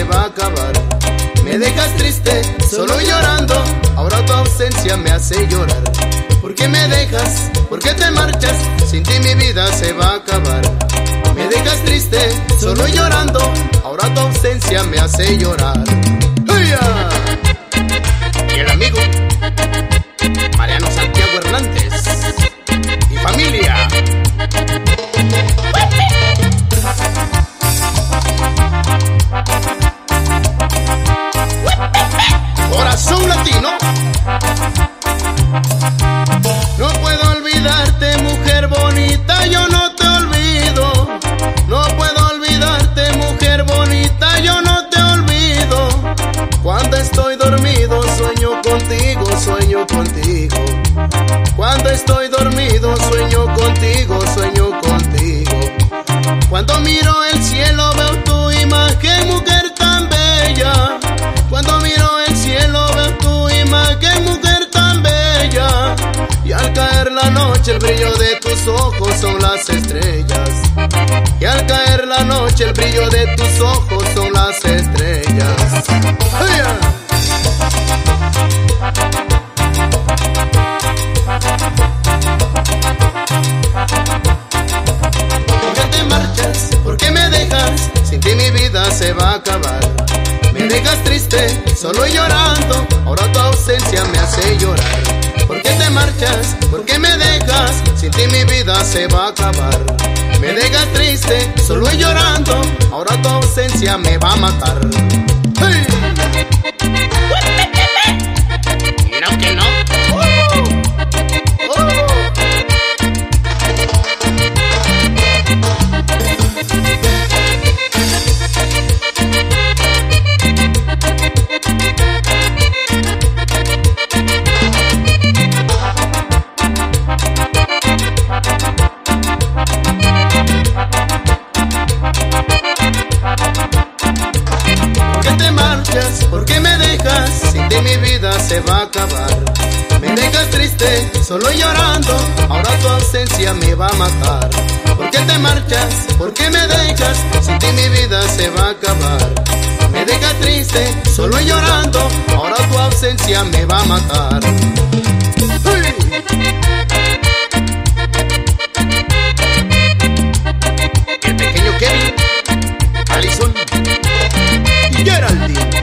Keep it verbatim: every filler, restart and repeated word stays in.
se va a acabar. Me dejas triste, solo llorando, ahora tu ausencia me hace llorar. ¿Por qué me dejas? ¿Por qué te marchas? Sin ti mi vida se va a acabar. Me dejas triste, solo llorando, ahora tu ausencia me hace llorar. ¡Uya! Y el amigo Mariano Santiago Hernández y familia. Corazón latino. No puedo olvidarte, mujer bonita, yo no te olvido. No puedo olvidarte, mujer bonita, yo no te olvido. Cuando estoy dormido sueño contigo, sueño contigo. Cuando estoy dormido sueño contigo, sueño contigo. Cuando miro el cielo veo tu imagen, mujer tan bella. Cuando miro el cielo veo tu imagen, mujer tan bella. Y al caer la noche el brillo de tus ojos son las estrellas. Y al caer la noche el brillo de tus ojos son las estrellas. ¡Ay! ¿Por qué te marchas? ¿Por qué me dejas? Sin ti mi vida se va a acabar. Me dejas triste, solo llorando, ahora tu ausencia me hace llorar. ¿Por qué te marchas? ¿Por qué me dejas? Sin ti mi vida se va a acabar. Me dejas triste, solo llorando, ahora tu ausencia me va a matar. ¡Hey! Y no que no. ¿Por qué me dejas? Sin ti mi vida se va a acabar. Me dejas triste, solo llorando, ahora tu ausencia me va a matar. ¿Por qué te marchas? ¿Por qué me dejas? Sin ti mi vida se va a acabar. Me dejas triste, solo llorando, ahora tu ausencia me va a matar. ¡Hey! El pequeño Kevin, Alison y Geraldine.